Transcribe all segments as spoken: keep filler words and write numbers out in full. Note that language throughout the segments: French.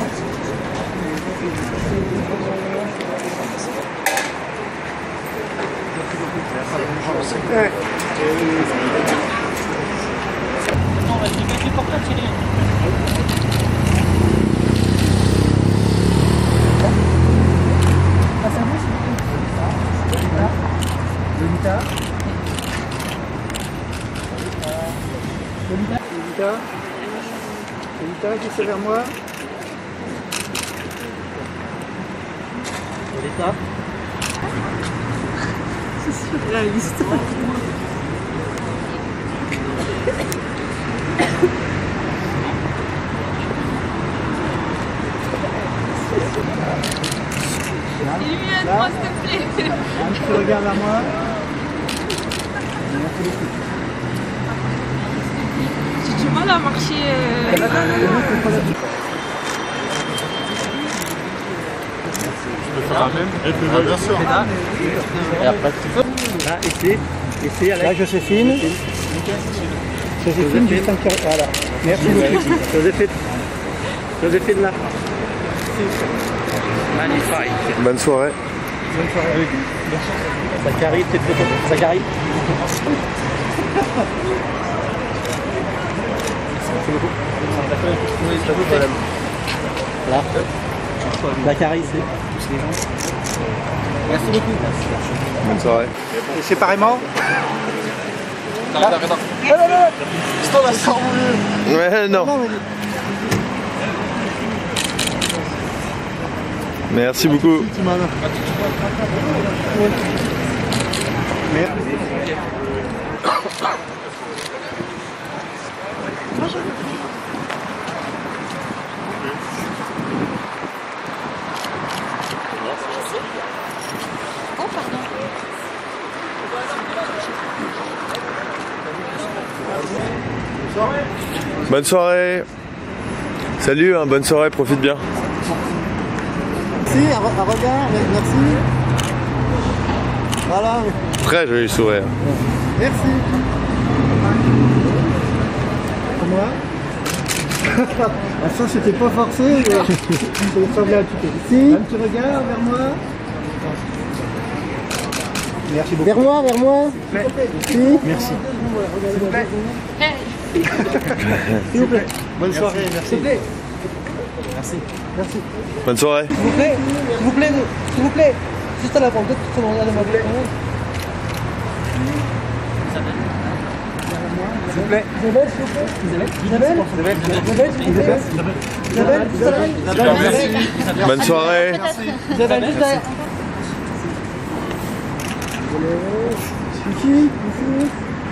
Ouais. Non, vas-y, mets du portable, Thierry. Ah, ça bouge? Lolita. Lolita. Lolita. Lolita, qui c'est vers moi? Lolita. C'est surréaliste. Illumine-moi, s'il te plaît. Un petit regard vers moi. J'ai du mal à marcher. Euh... Tu peux faire la même? Ah, bien sûr. Et après, là, ici, ici, Alex. Là, Joséphine. Joséphine, Justin Thierry. Voilà. Merci beaucoup. Joséphine. Joséphine, là. Magnifique. Bonne soirée. Bonne soirée. Zachary, petite photo. Zachary. Merci beaucoup. Là. Zachary, ici. Merci beaucoup. Bonne soirée. Et séparément? Attends, attends, attends. Stop, la sort. Ouais, non. Non, mais... Merci beaucoup. Merci. Oh, pardon. Bonne soirée. Salut, hein, bonne soirée, profite bien. Merci, un, re un regard, merci. Voilà. Très joli sourire. Merci. Pour moi. Ah, ça, c'était pas forcé, mais ça ressemblait un petit peu. Ici, un petit regard vers moi. Merci beaucoup. Vers moi, vers moi. Ici. Merci. S'il vous plaît. S'il vous plaît. Bonne soirée, merci. S'il vous plaît. Merci. Merci. Bonne soirée. S'il vous plaît, s'il vous plaît, s'il vous plaît. Juste à la porte, peut-être que vous regardez ma plaie. S'il vous plaît. Isabelle, s'il vous plaît. Isabelle. Isabelle. Isabelle. Isabelle. Isabelle. Isabelle. Isabelle. Bonne soirée. Isabelle, juste derrière. Ici, ici.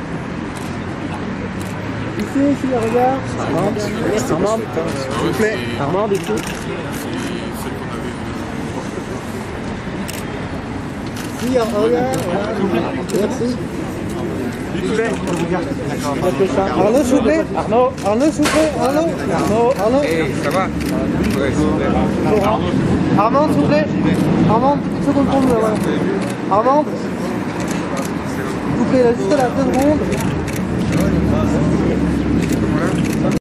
Ici, ici, le regard. Armand, Armand, s'il vous plaît. Armand, ici. Ici, un regard. Merci. S'il vous plaît. Arnaud, s'il vous plaît. Arnaud, Arnaud, s'il vous plaît. Arnaud, Arnaud, Arnaud. Ça va? Armand, s'il vous plaît. Armand, petite seconde pour nous, là, ouais. Armand. S'il vous plaît, là, juste là, deux secondes.